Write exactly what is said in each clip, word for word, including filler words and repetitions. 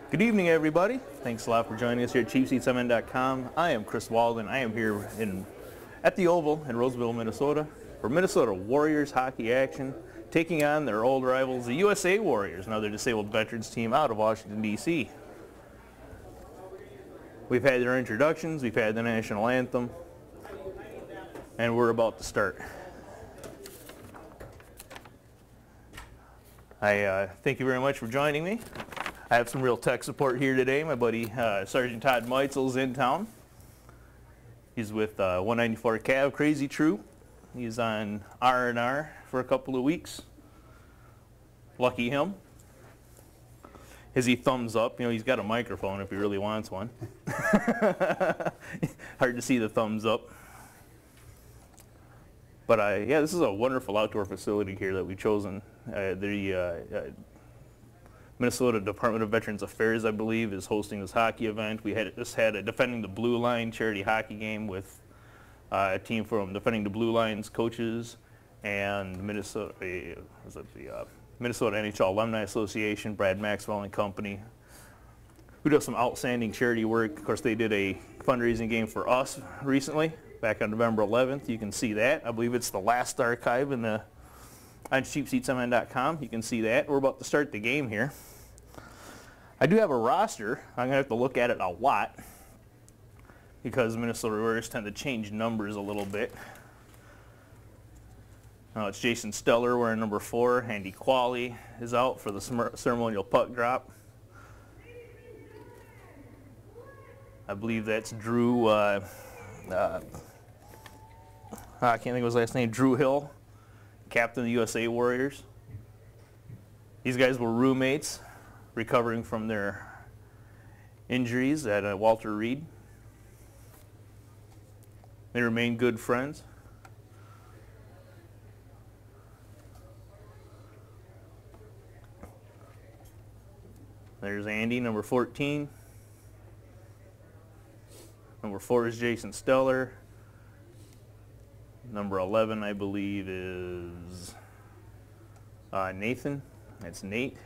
Good evening, everybody. Thanks a lot for joining us here at cheap seats m n dot com. I am Chris Walden. I am here in at the Oval in Roseville, Minnesota for Minnesota Warriors hockey action, taking on their old rivals, the U S A Warriors, another disabled veterans team out of Washington, D C We've had their introductions, we've had the national anthem, and we're about to start. I uh, thank you very much for joining me. I have some real tech support here today. My buddy uh, Sergeant Todd Meitzel's in town. He's with uh, one ninety-four Cav Crazy Troop. He's on R and R for a couple of weeks. Lucky him. Is he thumbs up? You know, he's got a microphone if he really wants one. Hard to see the thumbs up. But uh, yeah, this is a wonderful outdoor facility here that we've chosen. Uh, the uh, uh, Minnesota Department of Veterans Affairs, I believe, is hosting this hockey event. We had just had a Defending the Blue Line charity hockey game with uh, a team from Defending the Blue Line's coaches and Minnesota, uh, was it the uh, Minnesota N H L Alumni Association, Brad Maxwell and company, who does some outstanding charity work. Of course, they did a fundraising game for us recently, back on November eleventh. You can see that. I believe it's the last archive in the on cheap seats m n dot com. You can see that. We're about to start the game here. I do have a roster. I'm going to have to look at it a lot because Minnesota Warriors tend to change numbers a little bit. Now it's Jason Steller wearing number four. Andy Qualley is out for the ceremonial puck drop. I believe that's Drew, uh, uh, I can't think of his last name, Drew Hill, captain of the U S A Warriors. These guys were roommates recovering from their injuries at uh, Walter Reed. They remain good friends. There's Andy, number fourteen. Number four is Jason Steller. Number eleven, I believe, is uh, Nathan. That's Nate.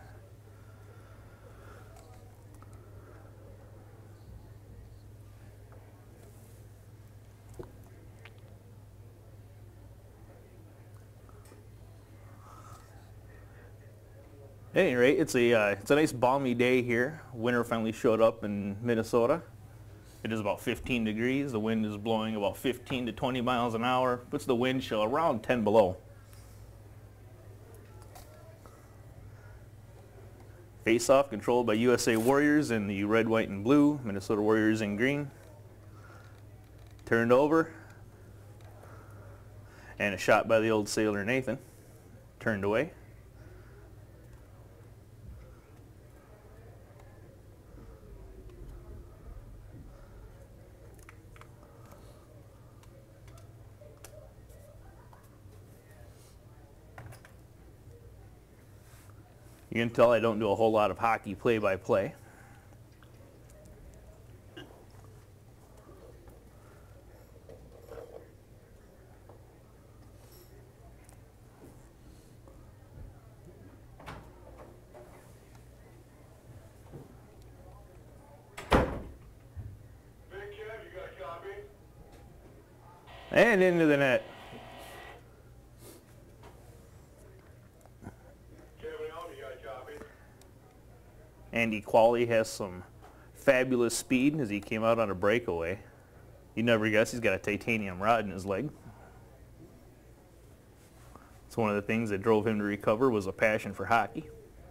At any rate, it's a, uh, it's a nice balmy day here. Winter finally showed up in Minnesota. It is about fifteen degrees. The wind is blowing about fifteen to twenty miles an hour. Puts the wind chill around ten below. Face-off controlled by U S A Warriors in the red, white, and blue. Minnesota Warriors in green. Turned over. And a shot by the old sailor Nathan. Turned away. You can tell I don't do a whole lot of hockey play-by-play. And into the net. Andy Qualley has some fabulous speed as he came out on a breakaway. You never guess he's got a titanium rod in his leg. It's one of the things that drove him to recover was a passion for hockey.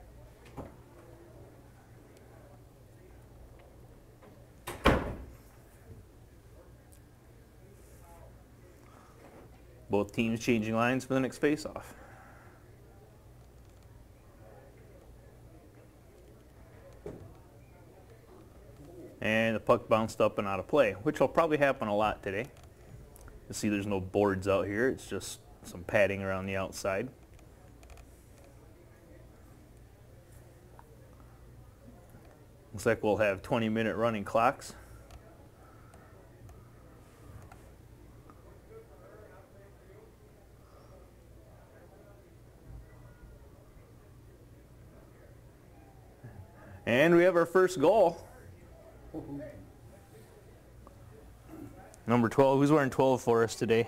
Both teams changing lines for the next face-off. And the puck bounced up and out of play, which will probably happen a lot today. You see there's no boards out here. It's just some padding around the outside. Looks like we'll have twenty minute running clocks. And we have our first goal. Number twelve. Who's wearing twelve for us today?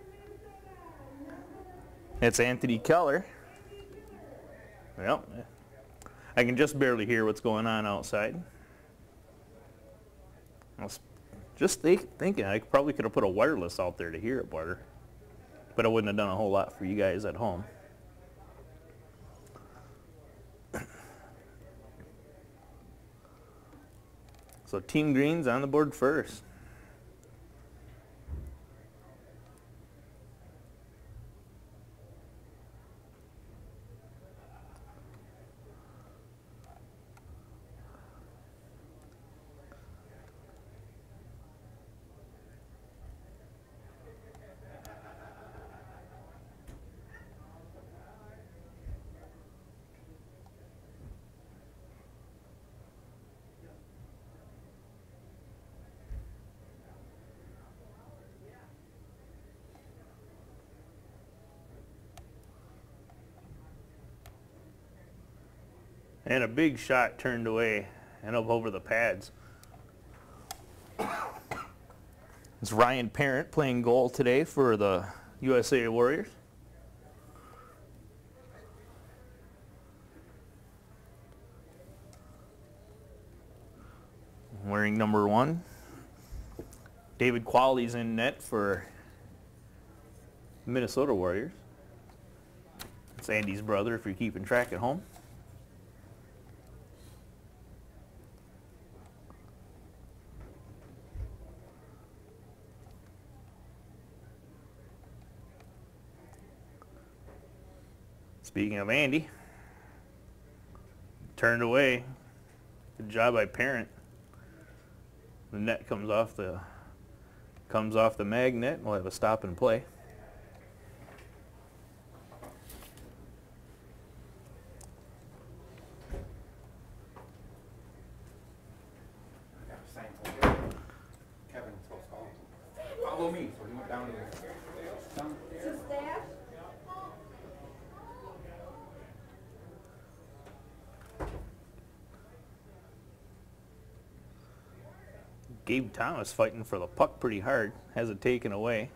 It's Anthony Keller. Well, I can just barely hear what's going on outside. I was just think, thinking I probably could have put a wireless out there to hear it better, but I wouldn't have done a whole lot for you guys at home. So Team Green's on the board first. And a big shot turned away and up over the pads. It's Ryan Parent playing goal today for the U S A Warriors. Wearing number one. David Qualley's in net for Minnesota Warriors. It's Andy's brother if you're keeping track at home. Speaking of Andy, turned away. Good job by Parent. The net comes off the comes off the magnet. We'll have a stop and play. Kevin follow me, so he went down to the down. Gabe Thomas fighting for the puck pretty hard. Has it taken away.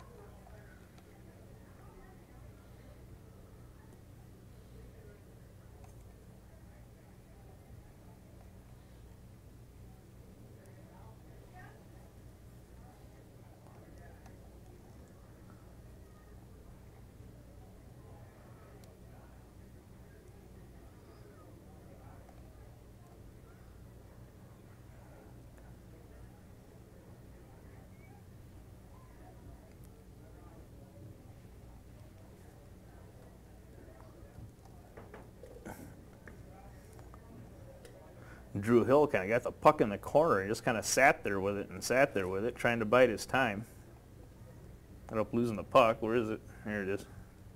Drew Hill kind of got the puck in the corner and just kind of sat there with it and sat there with it, trying to bide his time. Ended up losing the puck. Where is it? There it is.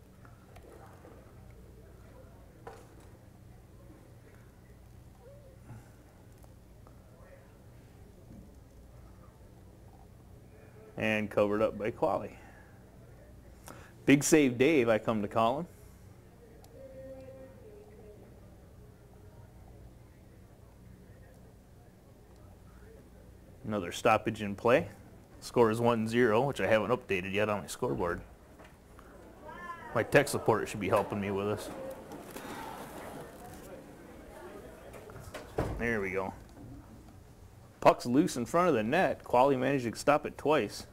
And covered up by Qualley. Big save Dave, I come to call him. Another stoppage in play. Score is one zero, which I haven't updated yet on my scoreboard. My tech support should be helping me with this. There we go. Puck's loose in front of the net. Qualley managed to stop it twice.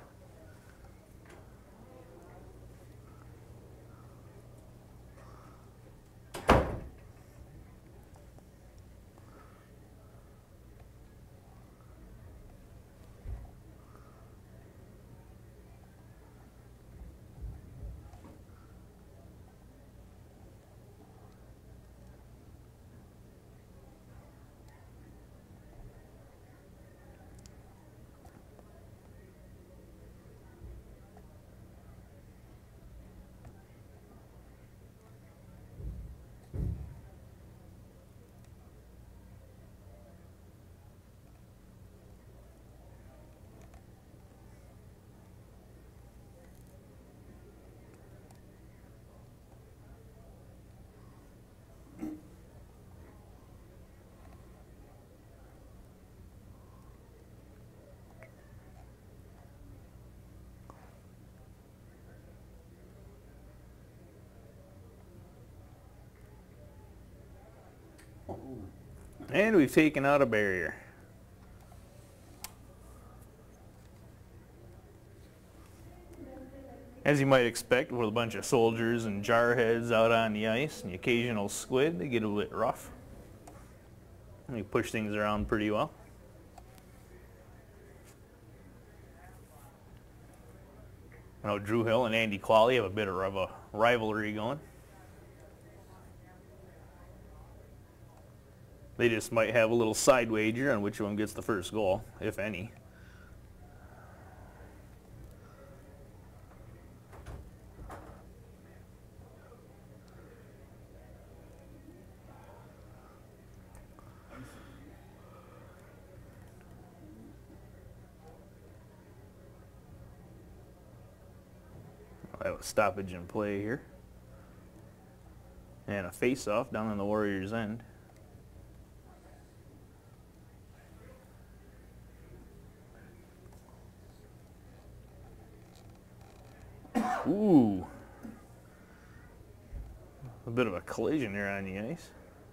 And we've taken out a barrier. As you might expect, with a bunch of soldiers and jarheads out on the ice and the occasional squid, they get a bit rough. And we push things around pretty well. I know Drew Hill and Andy Qualley have a bit of a rivalry going. They just might have a little side wager on which one gets the first goal, if any. I have a stoppage in play here. And a face-off down on the Warriors' end. Ooh. A bit of a collision there on the ice.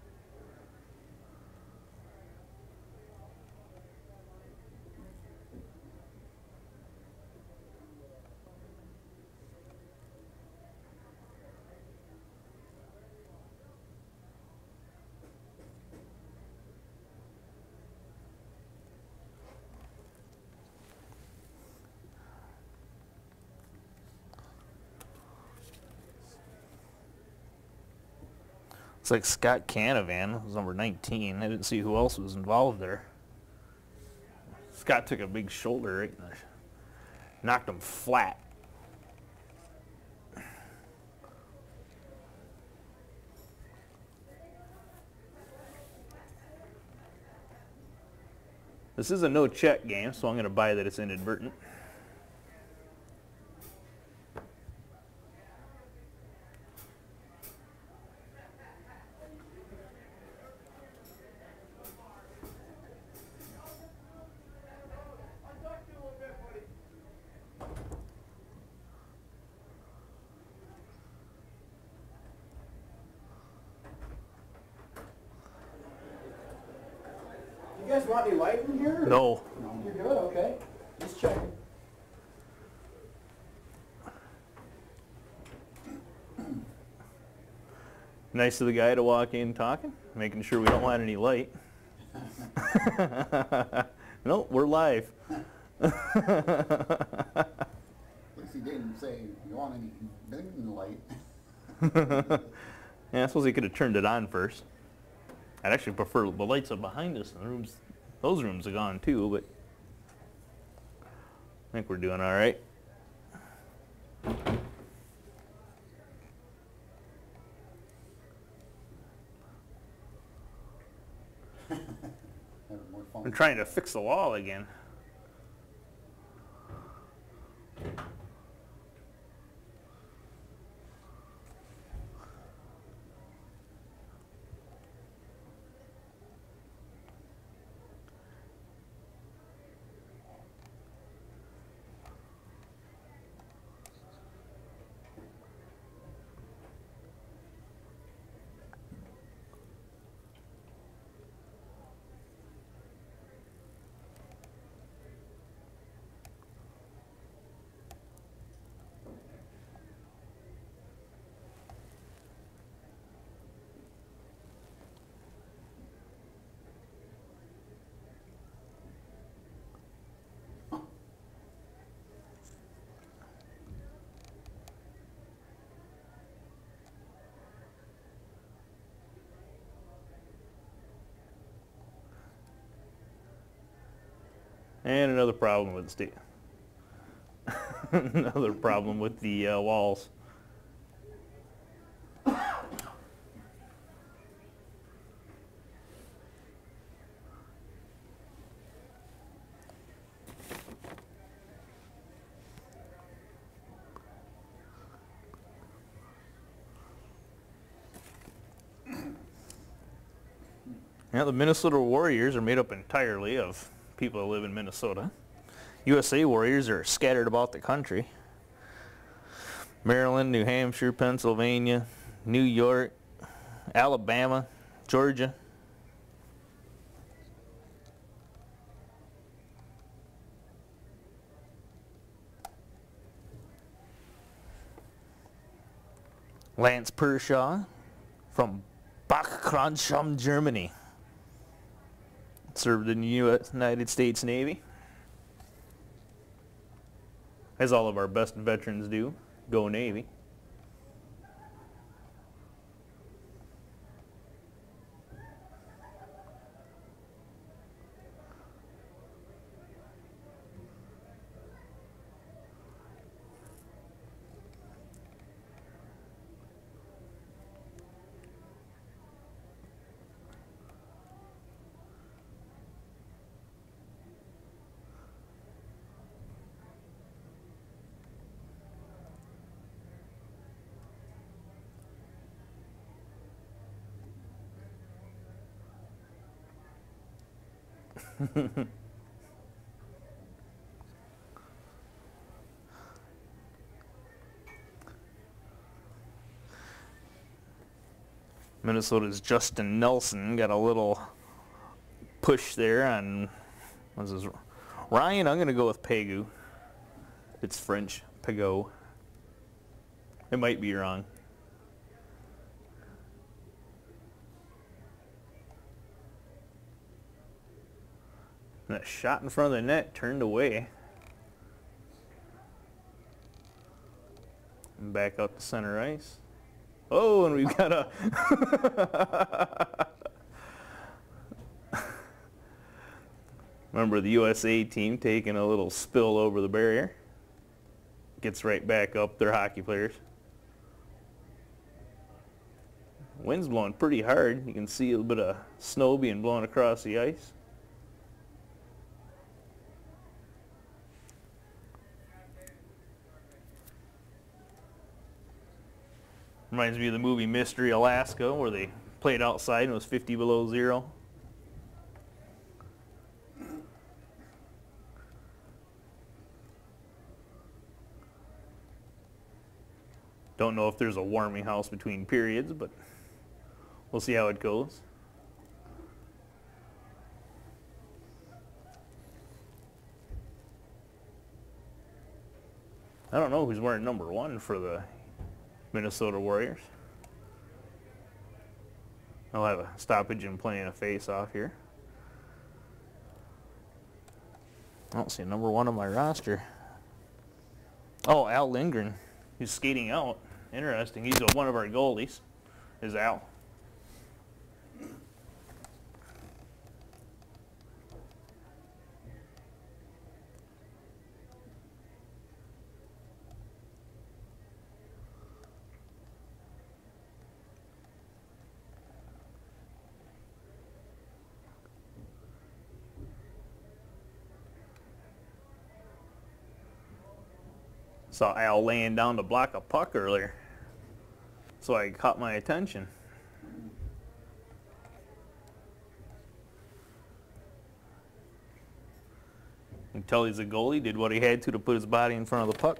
Looks like Scott Canavan was number nineteen. I didn't see who else was involved there. Scott took a big shoulder right in the, knocked him flat. This is a no-check game, so I'm going to buy that it's inadvertent. You guys want any light in here? No. No. You're good, okay. Just checking. Nice of the guy to walk in talking, making sure we don't want any light. Nope, we're live. At least he didn't say you want any blinking light. Yeah, I suppose he could have turned it on first. I'd actually prefer the lights up behind us. And the rooms, those rooms are gone too, but I think we're doing all right. I'm trying to fix the wall again. And another problem with the state. Another problem with the uh, walls. Now the Minnesota Warriors are made up entirely of people that live in Minnesota. U S A Warriors are scattered about the country. Maryland, New Hampshire, Pennsylvania, New York, Alabama, Georgia. Lance Pershaw from Bachkranschum, Germany. Served in the U S United States Navy. As all of our best veterans do. Go Navy. Minnesota's Justin Nelson got a little push there on, what's his, Ryan, I'm going to go with Pegu. It's French, Pego. It might be wrong. And that shot in front of the net turned away. And back out to center ice. Oh, and we've got a remember the U S A team taking a little spill over the barrier. Gets right back up, they're hockey players. Wind's blowing pretty hard. You can see a little bit of snow being blown across the ice. Reminds me of the movie Mystery Alaska, where they played outside and it was fifty below zero. Don't know if there's a warming house between periods, but we'll see how it goes. I don't know who's wearing number one for the Minnesota Warriors. I'll have a stoppage and playing a face-off here. I don't see number one on my roster. Oh, Al Lindgren. He's skating out. Interesting. He's a, one of our goalies, is Al. Saw Al laying down to block a puck earlier, so I caught my attention. You can tell he's a goalie, did what he had to to put his body in front of the puck.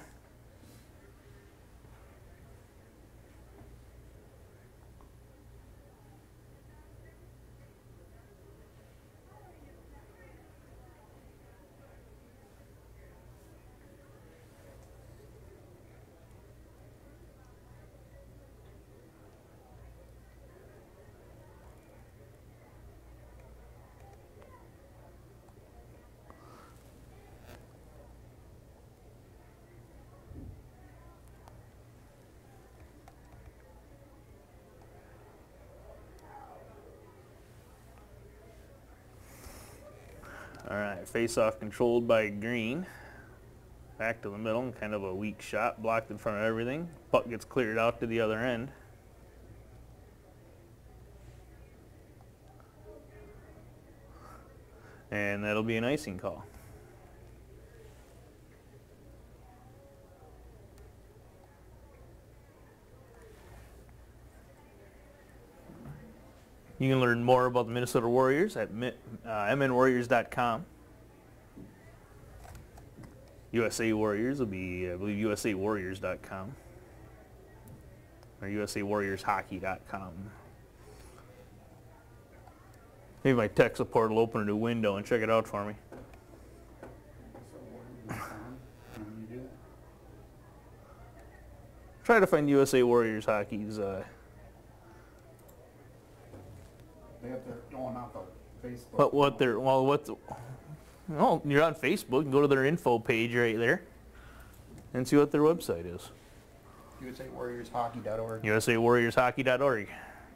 All right, face-off controlled by Green. Back to the middle, kind of a weak shot, blocked in front of everything. Puck gets cleared out to the other end. And that'll be an icing call. You can learn more about the Minnesota Warriors at uh, m n warriors dot com. U S A Warriors will be, I believe, u s a warriors dot com or u s a warriors hockey dot com. Maybe my tech support will open a new window and check it out for me. Try to find U S A Warriors hockey's. Uh, They have their going off of Facebook. what what they're well what? The, oh, you're on Facebook. Go to their info page right there, and see what their website is. U S A Warriors Hockey dot org. U S A Warriors Hockey dot org.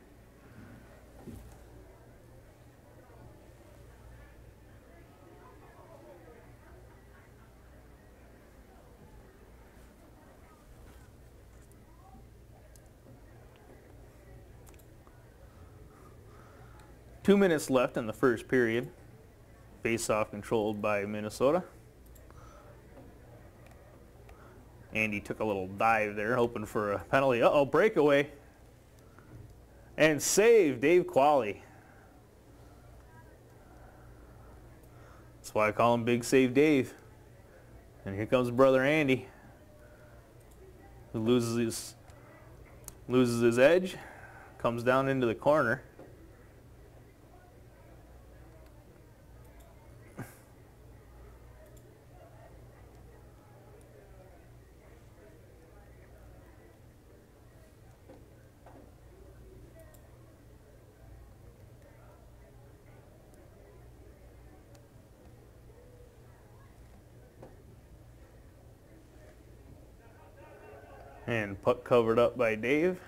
Two minutes left in the first period. Face-off controlled by Minnesota. Andy took a little dive there, hoping for a penalty. Uh-oh, breakaway. And save, Dave Qualley. That's why I call him Big Save Dave. And here comes brother Andy, who loses his, loses his edge, comes down into the corner. And puck covered up by Dave.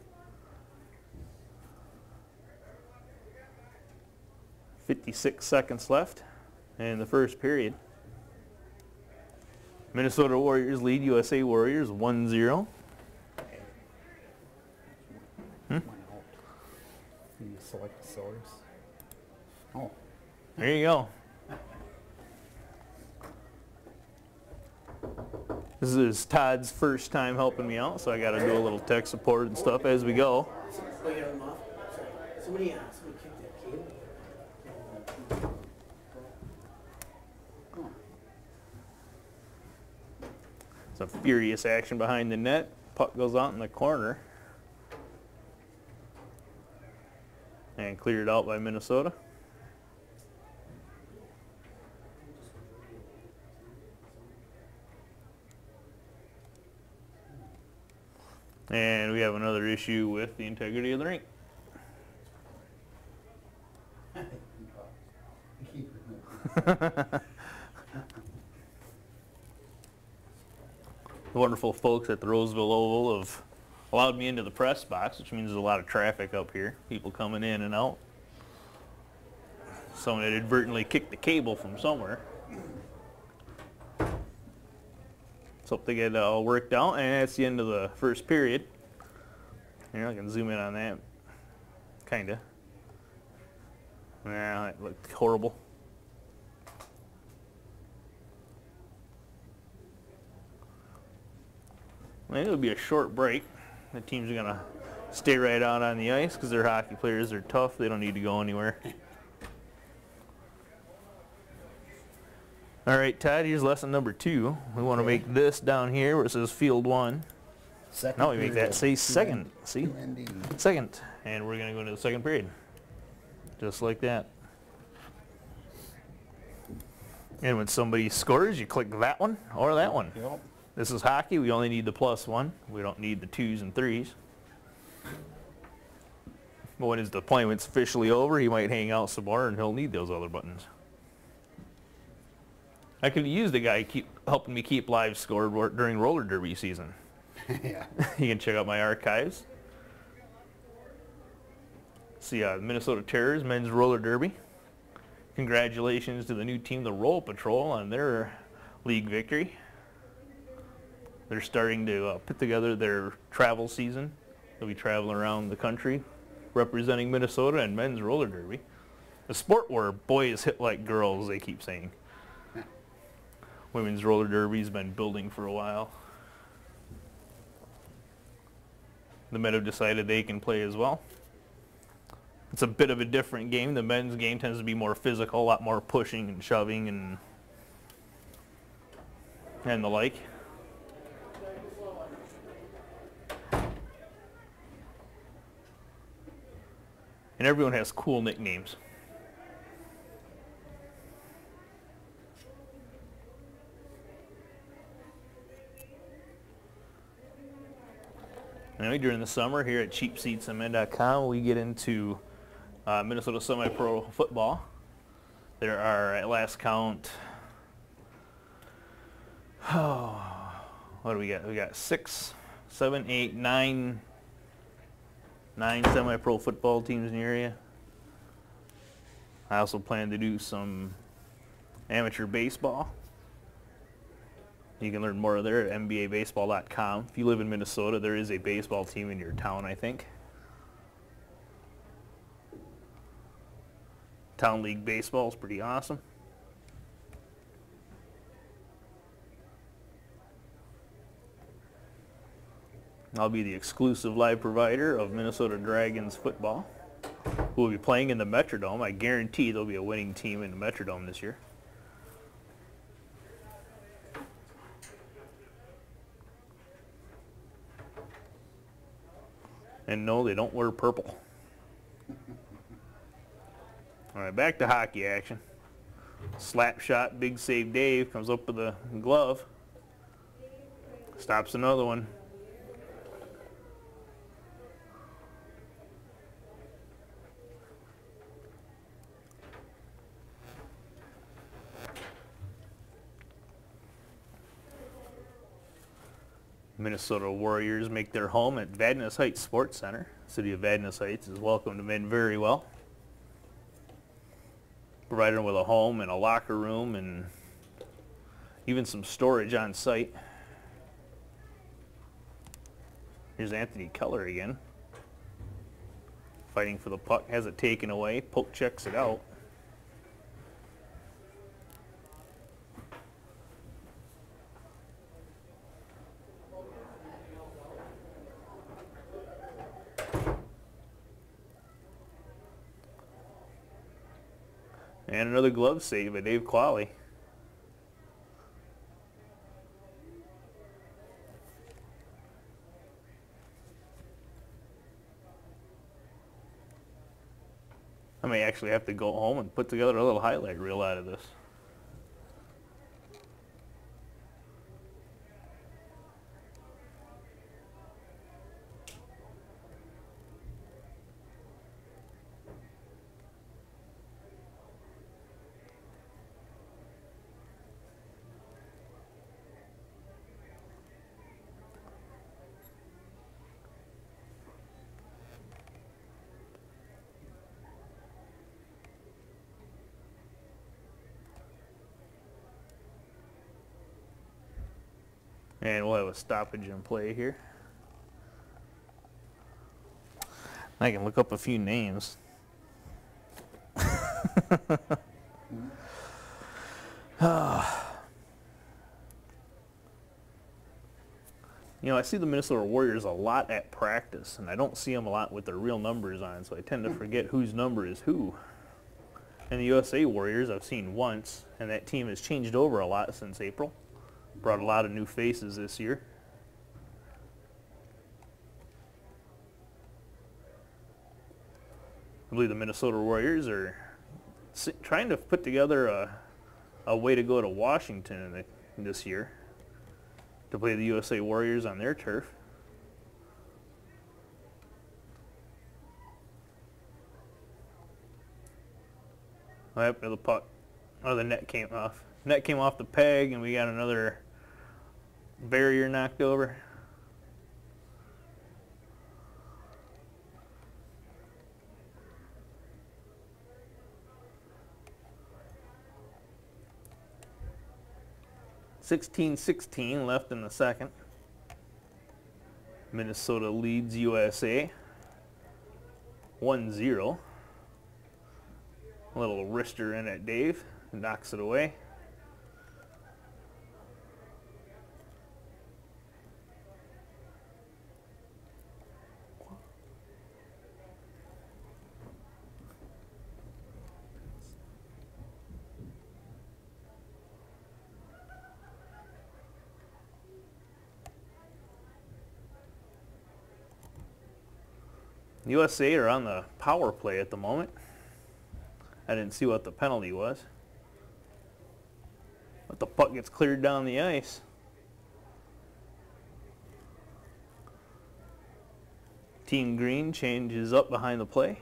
fifty-six seconds left in the first period. Minnesota Warriors lead U S A Warriors one zero. Hmm? You select the source. Oh. There you go. This is Todd's first time helping me out, so I got to do a little tech support and stuff as we go. Somebody got him off. Sorry. Somebody, uh, somebody kicked that cable. Some furious action behind the net. Puck goes out in the corner. And cleared out by Minnesota. And we have another issue with the integrity of the rink. The wonderful folks at the Roseville Oval have allowed me into the press box, which means there's a lot of traffic up here, people coming in and out. Someone had inadvertently kicked the cable from somewhere. So hope they get it all worked out, and that's the end of the first period. Here, I can zoom in on that, kinda. Nah, that looked horrible. I think it'll be a short break. The teams are gonna stay right out on the ice because their hockey players are tough. They don't need to go anywhere. All right, Todd, here's lesson number two. We want to make this down here where it says field one. Second Now we make period. that say second. See? Two ending. Second. And we're going to go into the second period. Just like that. And when somebody scores, you click that one or that one. Yep. This is hockey. We only need the plus one. We don't need the twos and threes. But when his deployment's officially over, he might hang out some more and he'll need those other buttons. I could use the guy keep helping me keep live scored during roller derby season. Yeah. You can check out my archives. See, uh, Minnesota Terrors men's roller derby. Congratulations to the new team, the Roll Patrol, on their league victory. They're starting to uh, put together their travel season. They'll be traveling around the country representing Minnesota and men's roller derby. A sport where boys hit like girls, they keep saying. Women's roller derby's been building for a while. The men have decided they can play as well. It's a bit of a different game. The men's game tends to be more physical, a lot more pushing and shoving and and the like. And everyone has cool nicknames. Anyway, during the summer here at cheap seats M N dot com, we get into uh, Minnesota semi-pro football. There are, at last count, oh, what do we got? We got six, seven, eight, nine, nine semi-pro football teams in the area. I also plan to do some amateur baseball. You can learn more there at N B A baseball dot com. If you live in Minnesota, there is a baseball team in your town, I think. Town League Baseball is pretty awesome. I'll be the exclusive live provider of Minnesota Dragons football, who will be playing in the Metrodome. I guarantee there'll be a winning team in the Metrodome this year. And no, they don't wear purple. All right, back to hockey action. Slap shot, big save Dave, comes up with a glove. Stops another one. Minnesota Warriors make their home at Vadnais Heights Sports Center. City of Vadnais Heights has welcomed them in very well. Provided them with a home and a locker room and even some storage on site. Here's Anthony Keller again. Fighting for the puck, has it taken away. Poke checks it out. And another glove save by Dave Qualley. I may actually have to go home and put together a little highlight reel out of this. And we'll have a stoppage in play here. I can look up a few names. Oh. You know, I see the Minnesota Warriors a lot at practice, and I don't see them a lot with their real numbers on, so I tend to forget whose number is who. And the U S A Warriors I've seen once, and that team has changed over a lot since April. Brought a lot of new faces this year. I believe the Minnesota Warriors are trying to put together a, a way to go to Washington in the, this year to play the U S A Warriors on their turf. Oh, yep, the puck. Oh, the net came off. Net came off the peg, and we got another barrier knocked over. sixteen sixteen left in the second. Minnesota leads U S A one zero. A little wrister in at Dave, knocks it away. U S A are on the power play at the moment. I didn't see what the penalty was. But the puck gets cleared down the ice. Team green changes up behind the play.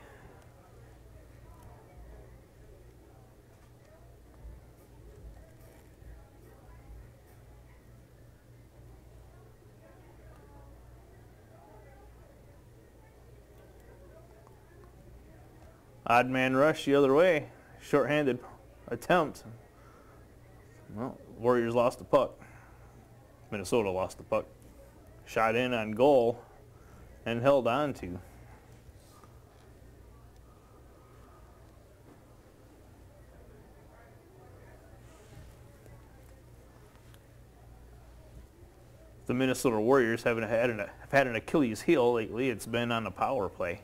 Odd man rush the other way. Short-handed attempt. Well, Warriors lost the puck. Minnesota lost the puck. Shot in on goal and held on to. The Minnesota Warriors haven't had an, have had an Achilles heel lately. It's been on the power play.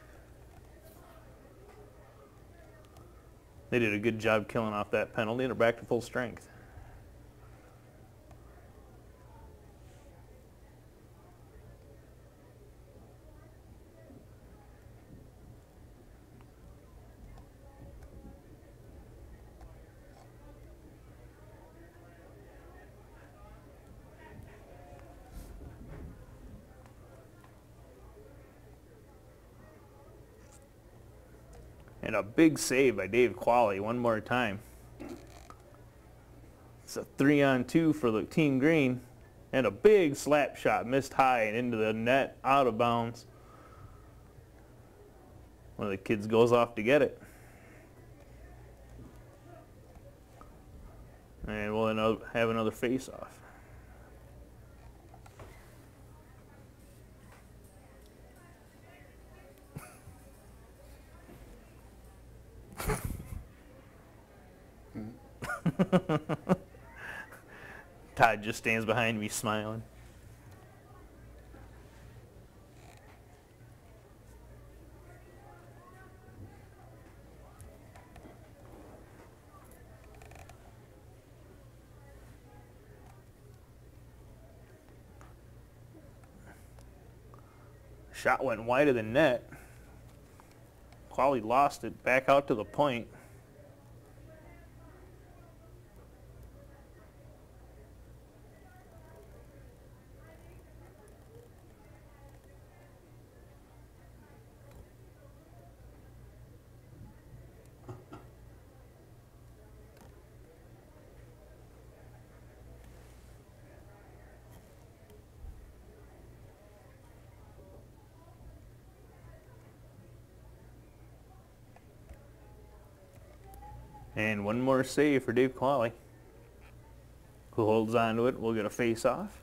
They did a good job killing off that penalty and are back to full strength. And a big save by Dave Qualley one more time. It's a three on two for the team green. And a big slap shot missed high and into the net, out of bounds. One of the kids goes off to get it. And we'll end up have another face-off. Todd just stands behind me smiling. Shot went wide of the net. Qualley lost it back out to the point. And one more save for Dave Qualley, who holds on to it. We'll get a face-off.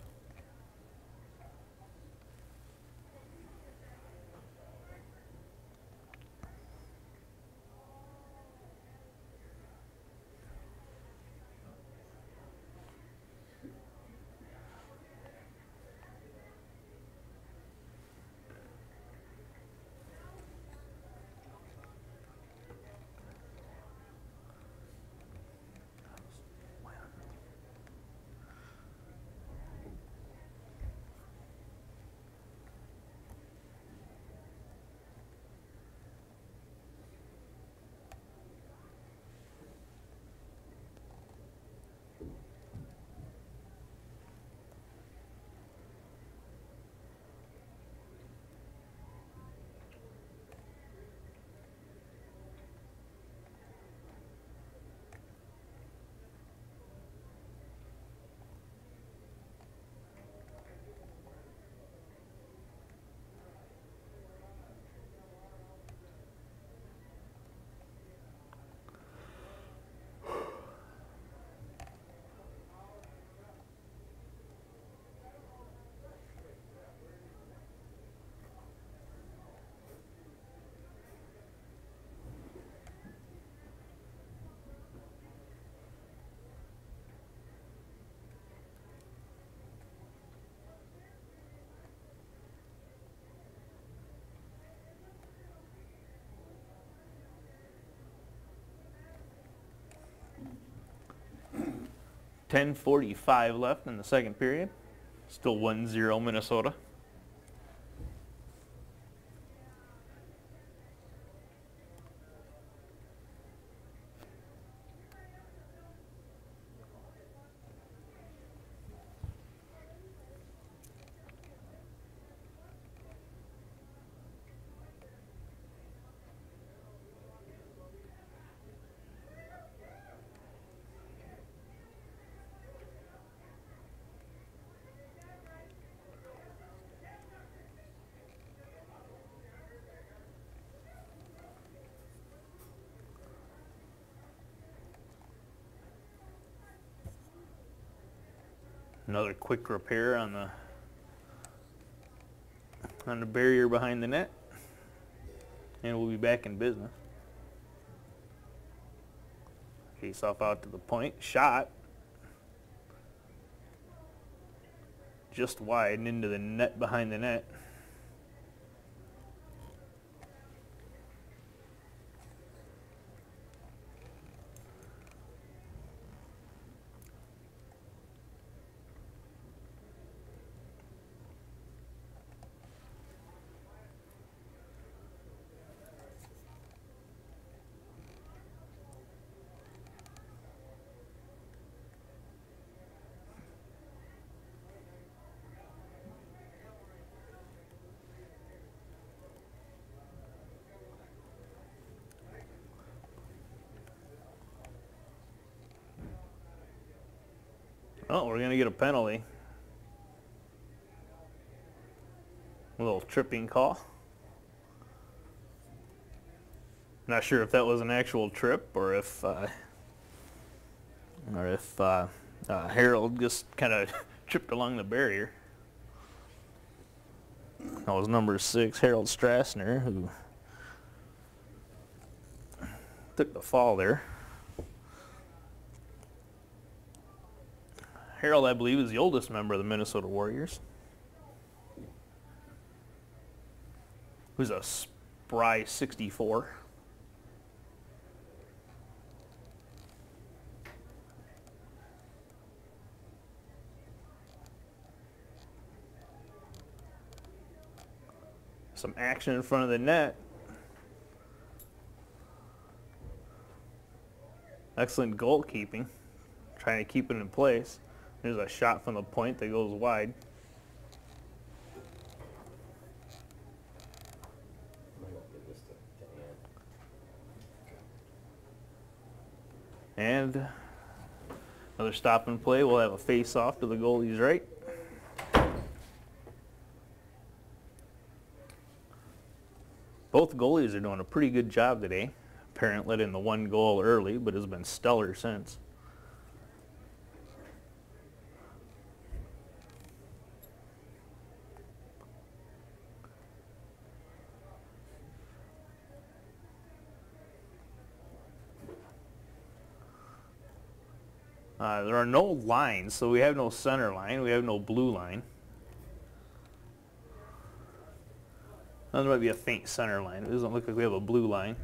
ten forty-five left in the second period. Still one zero Minnesota. Another quick repair on the on the barrier behind the net, and we'll be back in business. Face off out to the point, shot just wide and into the net behind the net. Oh, we're going to get a penalty. A little tripping call. Not sure if that was an actual trip or if uh, or if uh, uh, Harold just kind of tripped along the barrier. That was number six, Harold Strassner, who took the fall there. Harold, I believe, is the oldest member of the Minnesota Warriors. Who's a spry sixty-four. Some action in front of the net. Excellent goalkeeping. Trying to keep it in place. There's a shot from the point that goes wide. And another stop and play. We'll have a face-off to the goalie's right. Both goalies are doing a pretty good job today. Parent let in the one goal early, but has been stellar since. Uh, there are no lines, so we have no center line, we have no blue line. There might be a faint center line. It doesn't look like we have a blue line.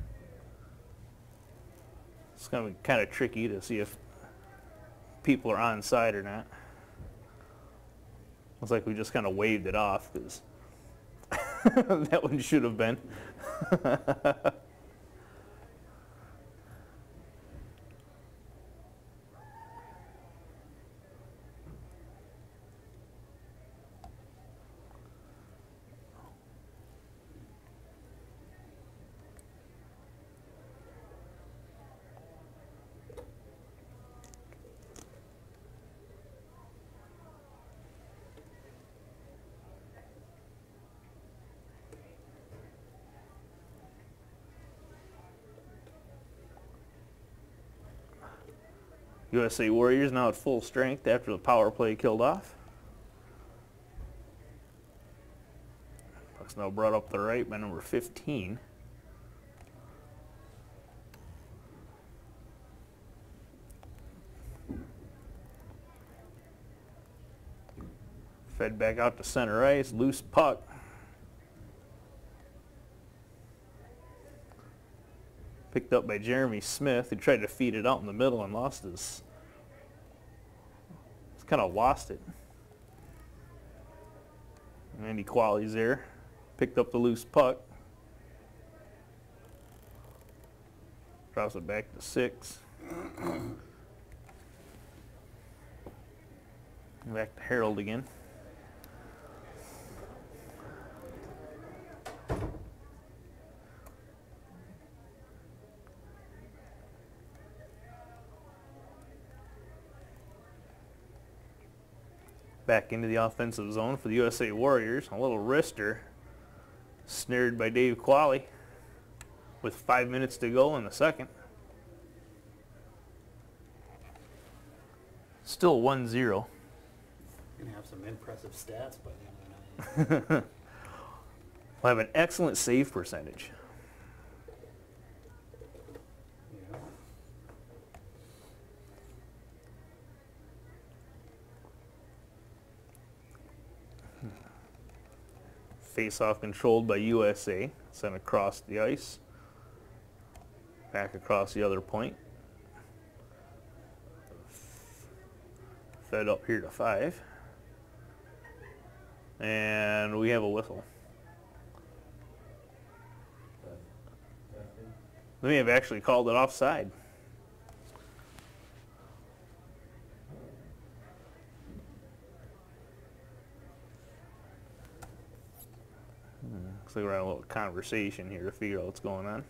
It's going to be kind of tricky to see if people are onside or not. Looks like we just kind of waved it off because that one should have been. U S A Warriors now at full strength after the power play killed off. Puck's now brought up the right by number fifteen. Fed back out to center ice, loose puck. Picked up by Jeremy Smith, who tried to feed it out in the middle and lost his, he's kind of lost it. Andy Qualley's there, picked up the loose puck. Drops it back to six. Back to Harold again. Back into the offensive zone for the U S A Warriors. A little wrister snared by Dave Qualley with five minutes to go in the second. Still one zero. Gonna have some impressive stats by the end of the night. We'll have an excellent save percentage. Yeah. Face-off controlled by U S A. Sent across the ice. Back across the other point. Fed up here to five. And we have a whistle. They may have actually called it offside. Looks like we're having a little conversation here to figure out what's going on.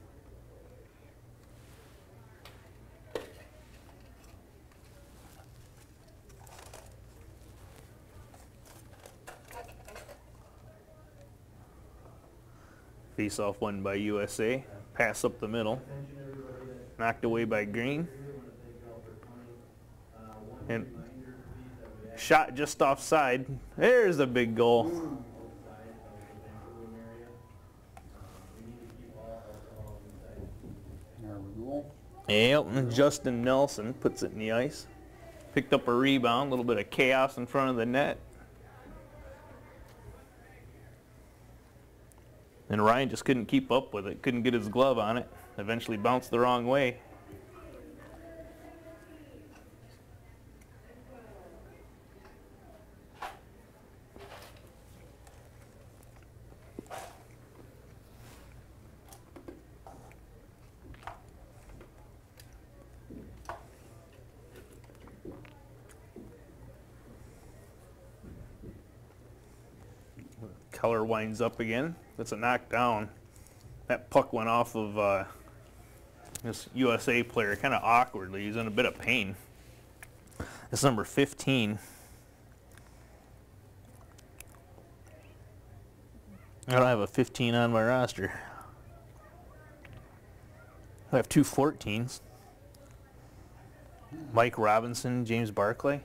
Face-off won by U S A. Pass up the middle. Knocked away by Green. And shot just offside. There's the big goal. There we go. Yep, and Justin Nelson puts it in the ice. Picked up a rebound, a little bit of chaos in front of the net. And Ryan just couldn't keep up with it, couldn't get his glove on it. Eventually bounced the wrong way. Keller winds up again. That's a knockdown. That puck went off of uh, this U S A player kind of awkwardly. He's in a bit of pain. That's number fifteen. I don't have a fifteen on my roster. I have two fourteens. Mike Robinson, James Barclay.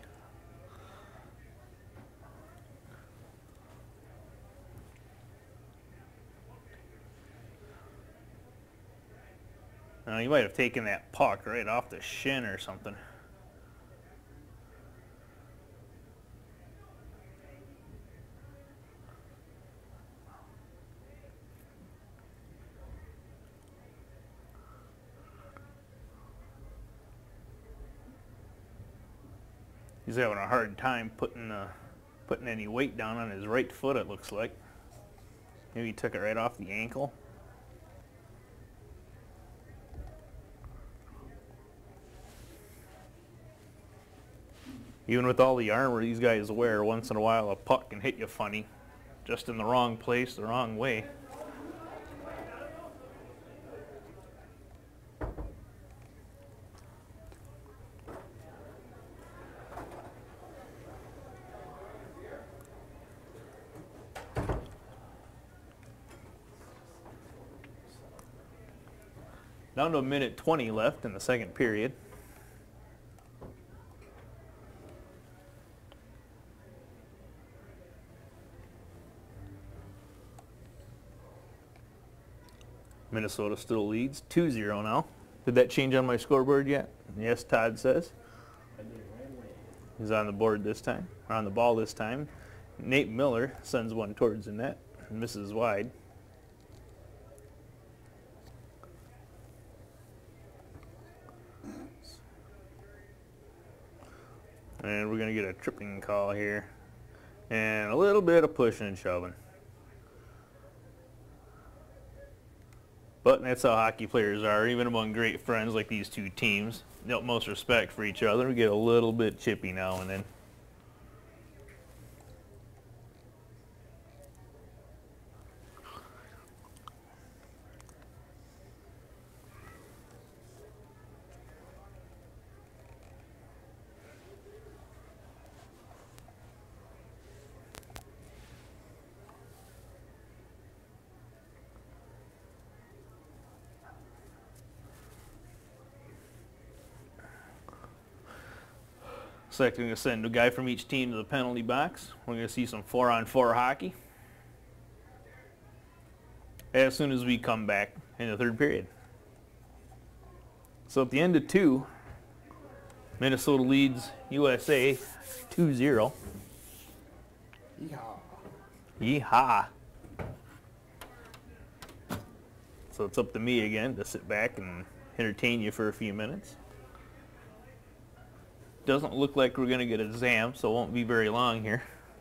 Uh, you might have taken that puck right off the shin or something. He's having a hard time putting uh, putting any weight down on his right foot, it looks like. Maybe he took it right off the ankle. Even with all the armor these guys wear, once in a while a puck can hit you funny. Just in the wrong place, the wrong way. Down to a minute twenty left in the second period. Minnesota still leads two zero now. Did that change on my scoreboard yet? Yes, Todd says. He's on the board this time, or on the ball this time. Nate Miller sends one towards the net and misses wide. And we're going to get a tripping call here. And a little bit of pushing and shoving. But that's how hockey players are, even among great friends like these two teams. The utmost respect for each other. We get a little bit chippy now and then. Selecting to send a guy from each team to the penalty box. We're going to see some four-on-four hockey as soon as we come back in the third period. So at the end of two, Minnesota leads U S A two zero. Yeehaw. Yeehaw. So it's up to me again to sit back and entertain you for a few minutes. Doesn't look like we're going to get a zam, so it won't be very long here.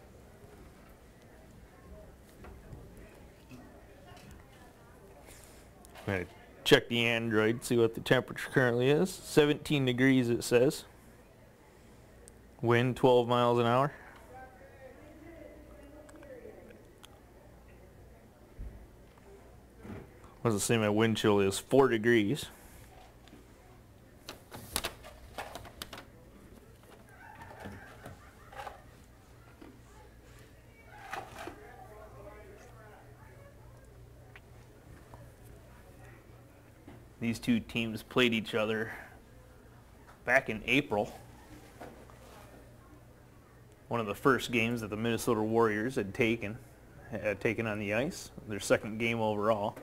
I'm going to check the Android, see what the temperature currently is. seventeen degrees it says. Wind twelve miles an hour. What does it say my wind chill is? four degrees. These two teams played each other back in April. One of the first games that the Minnesota Warriors had taken, had taken on the ice. Their second game overall.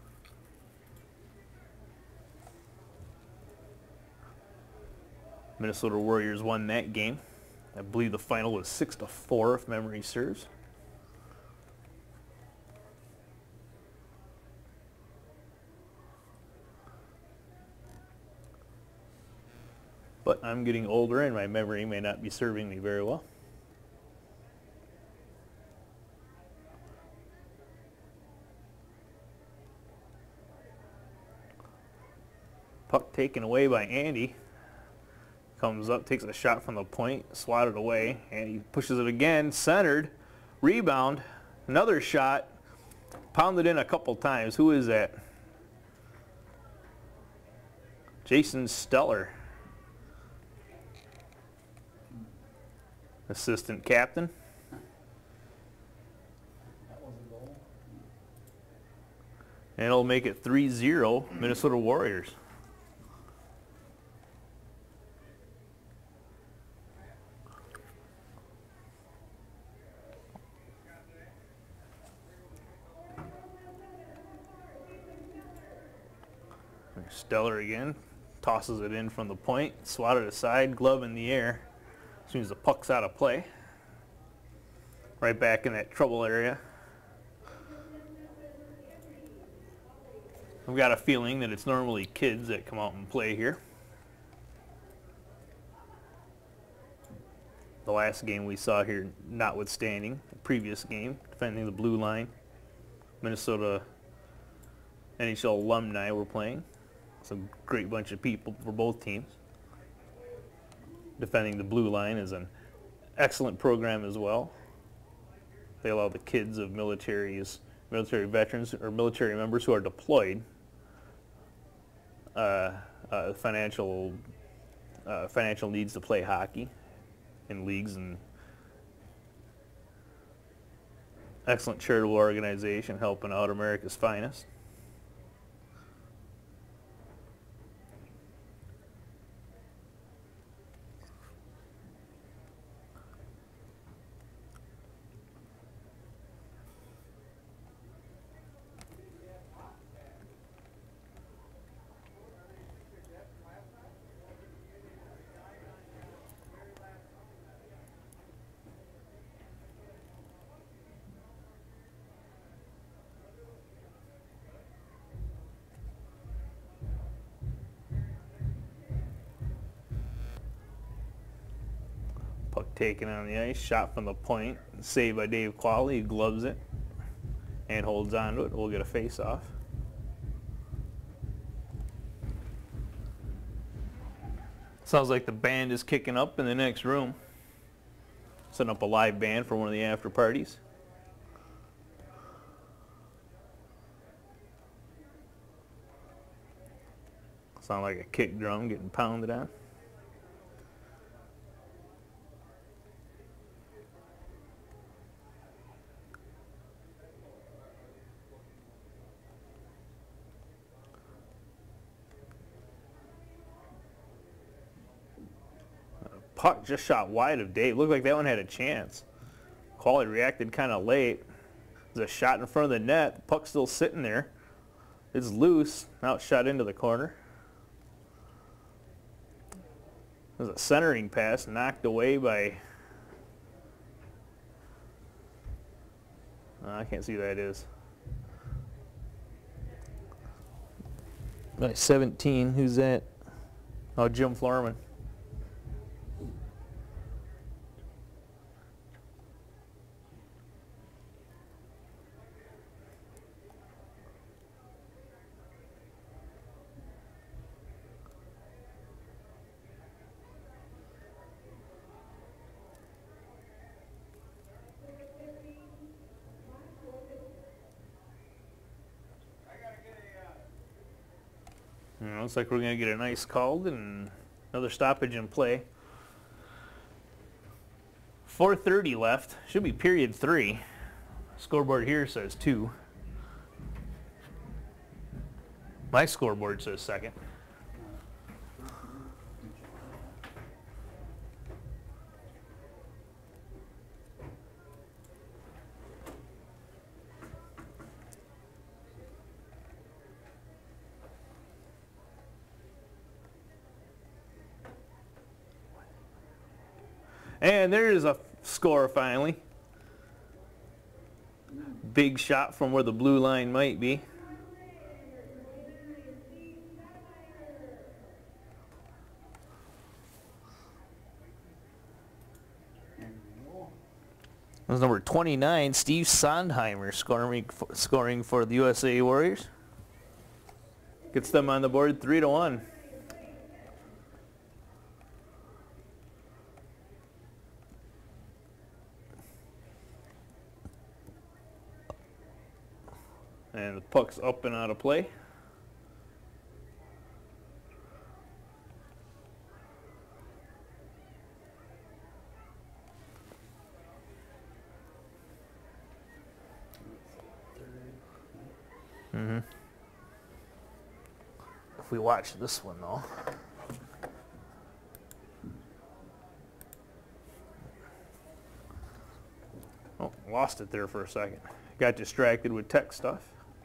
Minnesota Warriors won that game. I believe the final was six to four, if memory serves. But I'm getting older and my memory may not be serving me very well. Puck taken away by Andy. Comes up, takes a shot from the point, swatted away, and he pushes it again, centered, rebound, another shot, pounded in a couple times. Who is that? Jason Steller, assistant captain. That was a goal. And it'll make it three zero Minnesota Warriors. Steller again, tosses it in from the point, swatted aside, glove in the air. As soon as the puck's out of play, right back in that trouble area. I've got a feeling that it's normally kids that come out and play here. The last game we saw here notwithstanding, the previous game, defending the blue line, Minnesota N H L alumni were playing. It's a great bunch of people for both teams. Defending the blue line is an excellent program as well. They allow the kids of militaries, military veterans or military members who are deployed uh, uh, financial uh, financial needs to play hockey in leagues, and excellent charitable organization helping out America's finest. Puck taken on the ice, shot from the point, saved by Dave Qualley. He gloves it and holds on to it. We'll get a face-off. Sounds like the band is kicking up in the next room. Setting up a live band for one of the after parties. Sound like a kick drum getting pounded on. puck just shot wide of Dave. Looked like that one had a chance. Quality reacted kind of late. There's a shot in front of the net. The puck's still sitting there. It's loose. Now it's shot into the corner. There's a centering pass knocked away by... Uh, I can't see who that is. By seventeen, who's that? Oh, Jim Florman. You know, looks like we're going to get an ice called and another stoppage in play. four thirty left. Should be period three. Scoreboard here says two. My scoreboard says second. And there's a score finally. Big shot from where the blue line might be. That was number twenty-nine, Steve Sondheimer, scoring, scoring for the U S A Warriors. Gets them on the board three to one. And the puck's up and out of play. Mm-hmm. If we watch this one though. Oh, lost it there for a second. Got distracted with tech stuff.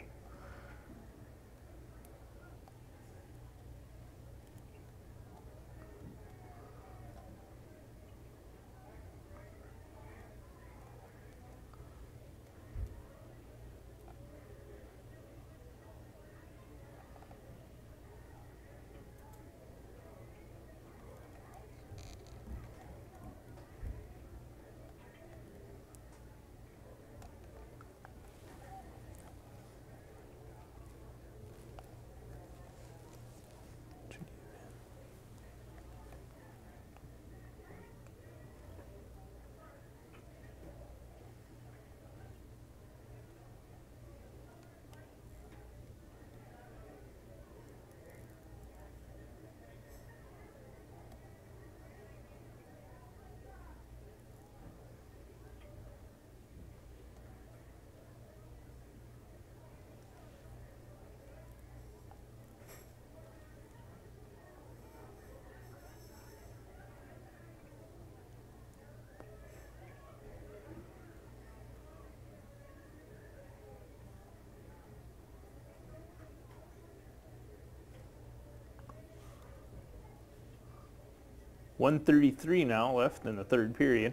one thirty-three now left in the third period.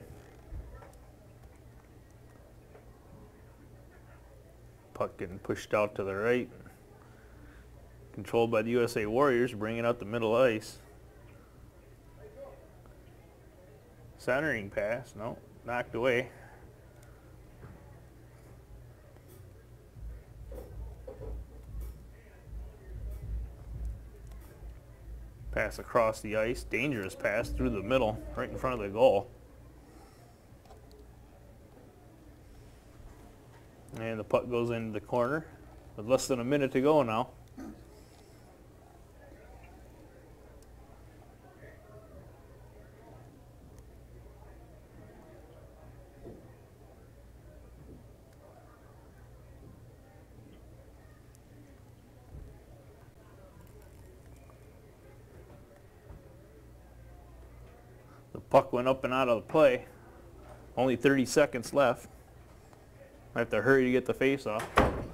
Puck getting pushed out to the right. Controlled by the U S A Warriors, bringing out the middle ice. Centering pass, no, knocked away. Pass across the ice, dangerous pass through the middle, right in front of the goal. And the puck goes into the corner with less than a minute to go now. The Puck went up and out of the play. Only thirty seconds left. I have to hurry to get the face off.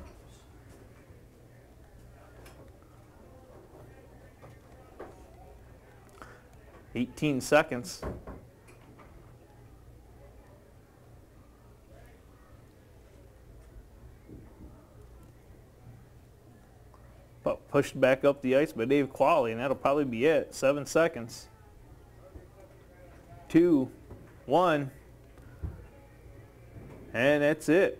eighteen seconds. But pushed back up the ice by Dave Qualley, and that'll probably be it. Seven seconds. Two, one, and that's it.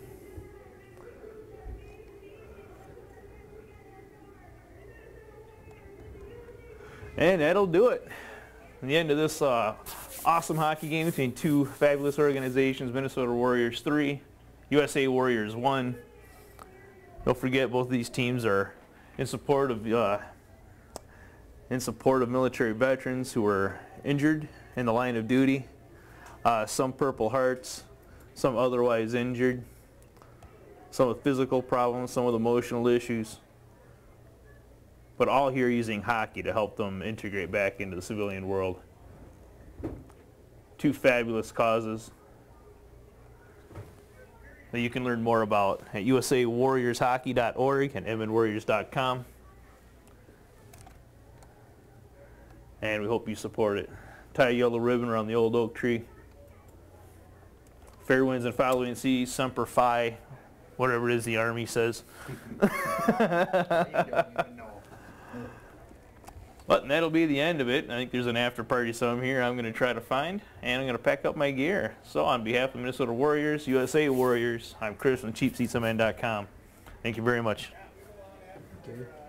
And that'll do it. The end of this uh, awesome hockey game between two fabulous organizations, Minnesota Warriors three, U S A Warriors one. Don't forget, both of these teams are in support of uh, in support of military veterans who were injured in the line of duty. Uh, some Purple Hearts, some otherwise injured, some with physical problems, some with emotional issues, but all here using hockey to help them integrate back into the civilian world. Two fabulous causes that you can learn more about at U S A Warriors Hockey dot org and M N Warriors dot com. And we hope you support it. Tie a yellow ribbon around the old oak tree. Fair winds and foul and seas, Semper Fi, whatever it is the Army says. But that'll be the end of it. I think there's an after party some here I'm going to try to find, and I'm going to pack up my gear. So on behalf of Minnesota Warriors, U S A Warriors, I'm Chris from cheap seats M N dot com. Thank you very much. Okay.